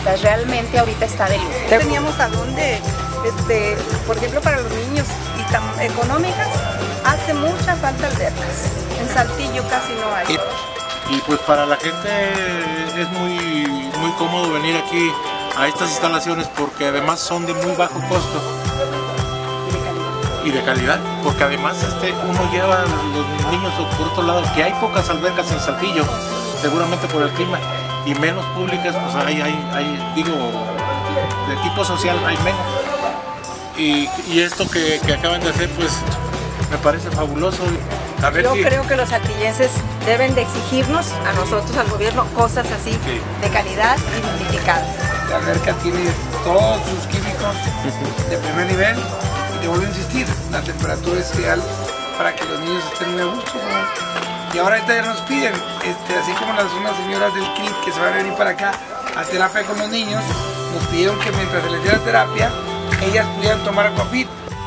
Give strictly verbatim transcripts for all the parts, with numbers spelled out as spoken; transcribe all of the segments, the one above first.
sea, realmente ahorita está de lujo. Teníamos a dónde, este, por ejemplo, para los niños y tan económicas, hace mucha falta albercas. En Saltillo casi no hay. Y, y pues para la gente es muy, muy cómodo venir aquí a estas instalaciones porque además son de muy bajo costo y de calidad, porque además este, uno lleva a los niños por otro lado, que hay pocas albercas en Saltillo, seguramente por el clima, y menos públicas, pues hay, hay, hay digo, de tipo social hay menos. Y, y esto que, que acaban de hacer, pues me parece fabuloso. A ver Yo si... creo que los saltillenses deben de exigirnos a nosotros, al gobierno, cosas así, sí, de calidad y dignificadas. La alberca tiene todos sus químicos de primer nivel y te vuelvo a insistir, la temperatura es ideal para que los niños estén muy a gusto, ¿no? Y ahora ahorita ya nos piden, este, así como las unas señoras del C R I T que se van a venir para acá a terapia con los niños, nos pidieron que mientras se les diera terapia, ellas pudieran tomar Aquafit.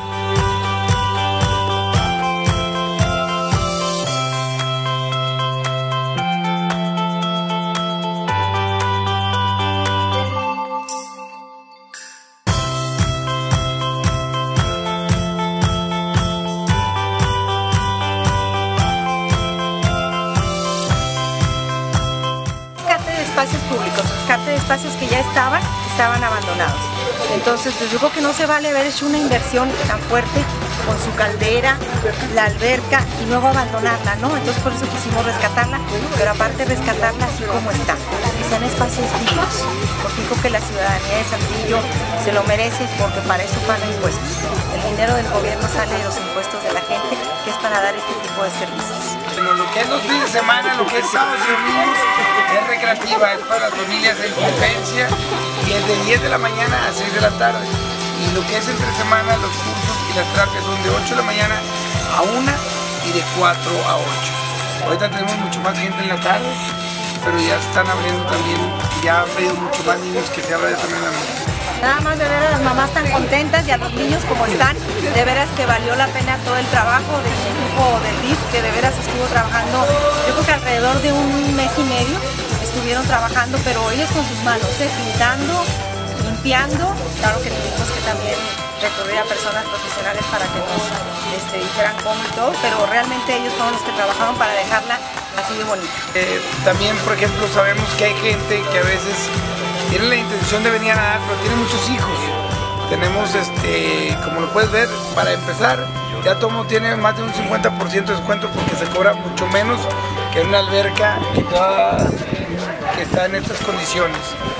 Espacios públicos, rescate de espacios que ya estaban, estaban abandonados. Entonces, pues yo creo que no se vale haber hecho una inversión tan fuerte con su caldera, la alberca y luego abandonarla, ¿no? Entonces por eso quisimos rescatarla, pero aparte rescatarla así como está, que sean espacios dignos, porque digo que la ciudadanía de Saltillo se lo merece porque para eso paga impuestos. El dinero del gobierno sale de los impuestos de la gente, que es para dar este tipo de servicios. Bueno, lo que es los fines de semana, lo que es sábados y domingos, es recreativa, es para las familias en convivencia y es de diez de la mañana a seis de la tarde. Y lo que es entre semana, los cursos y las terapias son de ocho de la mañana a una y de cuatro a ocho. Ahorita tenemos mucho más gente en la tarde, pero ya están abriendo también, ya ha habido mucho más niños que se habla de también la noche. Nada más de ver a las mamás tan contentas y a los niños como están, de veras que valió la pena todo el trabajo del equipo del D I F, que de veras estuvo trabajando, yo creo que alrededor de un mes y medio estuvieron trabajando, pero ellos con sus manos, ¿eh? Pintando, limpiando, claro que tuvimos que también recurrir a personas profesionales para que nos este, dijeran cómo y todo, pero realmente ellos fueron los que trabajaron para dejarla así de bonita. Eh, también, por ejemplo, sabemos que hay gente que a veces tiene la intención de venir a nadar, pero tiene muchos hijos. Tenemos, este, como lo puedes ver, para empezar, ya Tomo tiene más de un cincuenta por ciento de descuento porque se cobra mucho menos que una alberca que está, que está en estas condiciones.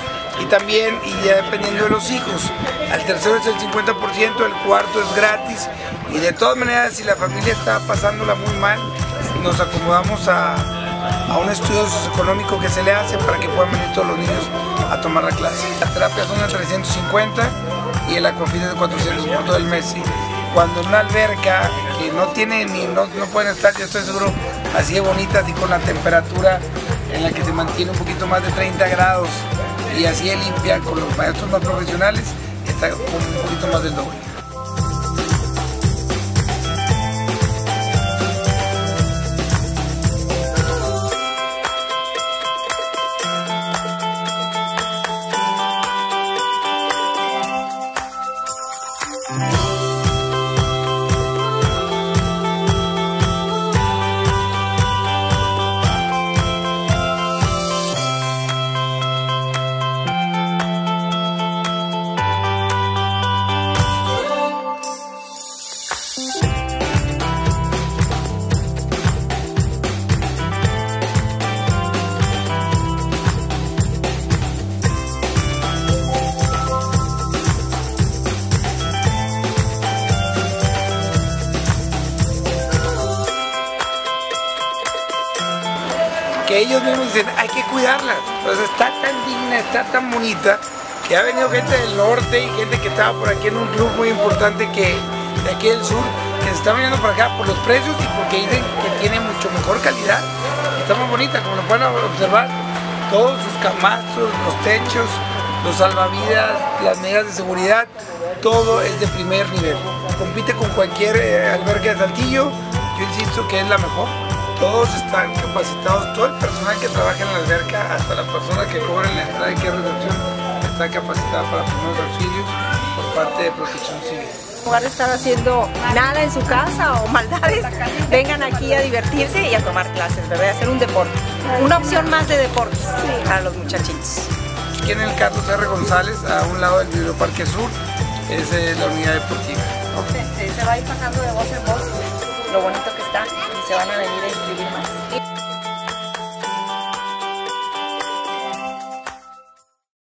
Y también, y ya dependiendo de los hijos, al tercero es el cincuenta por ciento, el cuarto es gratis. Y de todas maneras, si la familia está pasándola muy mal, nos acomodamos a, a un estudio socioeconómico que se le hace para que puedan venir todos los niños a tomar la clase. Las terapias son de trescientos cincuenta y el Aquafit es de cuatrocientos por todo el mes. Y cuando en una alberca que no tiene ni no, no pueden estar, yo estoy seguro, así de bonita, así con la temperatura en la que se mantiene un poquito más de treinta grados y así de limpia, con los maestros más profesionales, está con un poquito más del doble. Que ellos mismos dicen, hay que cuidarla, pues está tan digna, está tan bonita, que ha venido gente del norte y gente que estaba por aquí en un club muy importante que de aquí del sur, que se está viniendo por acá por los precios y porque dicen que tiene mucho mejor calidad, está muy bonita, como lo pueden observar, todos sus camastros, los techos, los salvavidas, las medidas de seguridad, todo es de primer nivel, compite con cualquier eh, alberca de Saltillo, yo insisto que es la mejor. todos están capacitados, todo el personal que trabaja en la alberca, hasta la persona que cobra en la entrada y que es recepción, está capacitada para primeros auxilios por parte de Protección Civil. En lugar de estar haciendo nada en su casa o maldades, vengan aquí a divertirse y a tomar clases, ¿verdad? A hacer un deporte. Una opción más de deportes para los muchachitos. Aquí en el Carlos R. González, a un lado del Biblioparque Sur, es eh, la unidad deportiva. Este, se va a ir pasando de voz en voz lo bonito que está y se van a venir a inscribir.